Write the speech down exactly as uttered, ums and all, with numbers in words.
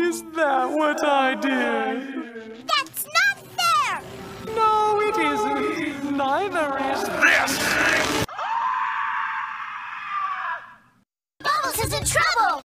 Is that what I did? That's not fair! No, it isn't. Neither is this. Bubbles is in trouble!